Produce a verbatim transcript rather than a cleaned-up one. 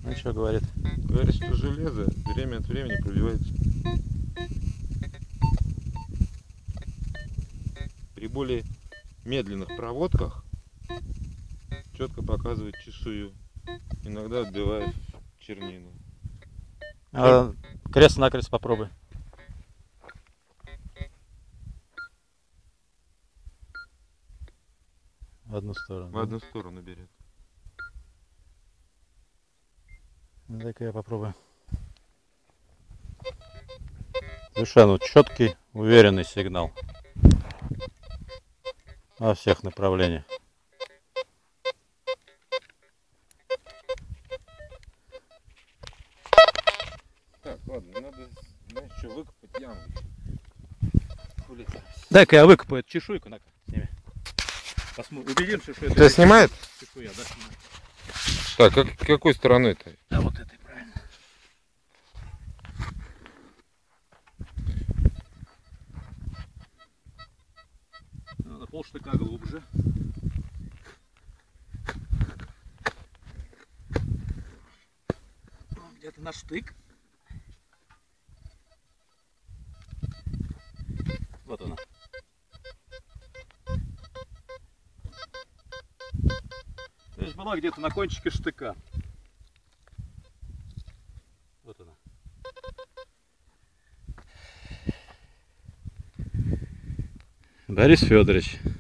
Ну что говорит? Говорит, что железо время от времени пробивается. При более медленных проводках четко показывает чешую, иногда отбивает чернину. А, крест-накрест попробуй. В одну сторону. В одну сторону берет. Ну, дай-ка я попробую. Совершенно четкий, уверенный сигнал во всех направлениях. Так, ладно, надо, знаешь, что, выкопать яму. Дай-ка я выкопаю эту чешуйку, на сними. Посмотрим, убедимся, что это... Тебя снимает? Чешуя, да, снимает. Так, как, какой стороной-то? Да, вот этой, правильно. На полштыка глубже. Где-то на штык. Вот она. То есть была где-то на кончике штыка. Вот она. Борис Федорович.